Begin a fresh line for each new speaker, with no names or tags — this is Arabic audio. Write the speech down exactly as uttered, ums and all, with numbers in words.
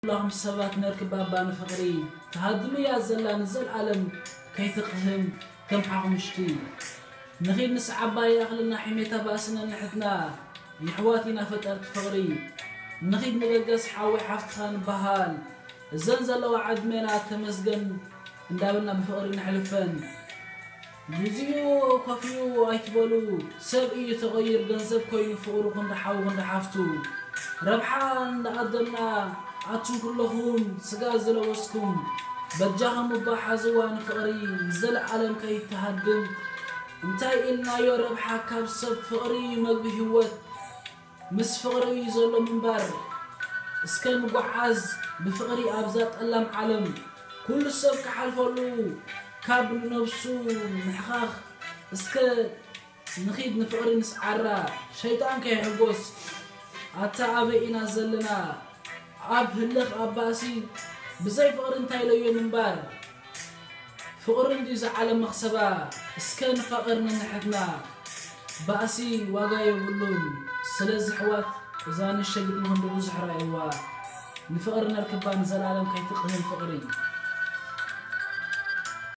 اللهم سبات نركب بابان فقري تهدم يا زلان نزل عالم كي تقهم كم حقمشتي نخيل نسعى باي أخلنا حميتها باسنا نحتنا يحواتنا فترة فقري نخيل نبقس حاوي حفتخان بهال الزنزل وعد مينا تمزقن ندابلنا بفقري نحلفن يزيو كافيو ايتبولو سبقي تغير جنزب كوين فقرو كنت حاو كنت حافتو ربحان لقدمنا عطشو كلهم سقازل وسكم بجاهم مباحزوان فقري زل عالم كي تهدم انتاي إلنا يو ربحا كابسب فقري مقبه هوت مس فقري زلو منبر اسكن مقعاز بفقري أبزات ألم عالم كل السب كحالفولو كابل نفسو محخاخ اسكت نخيد نفقري نسعرا شيطان كي حقوس عطا أبئنا زلنا عب هلخ أباسي بزي فقر انتاي ليو منبار فقر انديز على مخصبا اسكن فقرنا نحدنا باسي واقاي يقولون سلز حوات زان الشقد مهم ببوزح رأيوا نفقرنا الكبان زلالم كي تقهم فقري